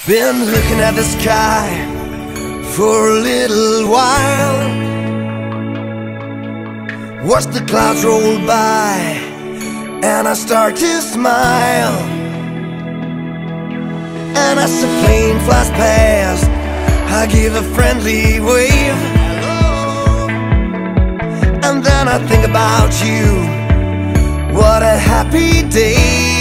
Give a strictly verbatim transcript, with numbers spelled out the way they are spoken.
Been looking at the sky for a little while. Watch the clouds roll by and I start to smile. And as the plane flies past, I give a friendly wave. And then I think about you. What a happy day.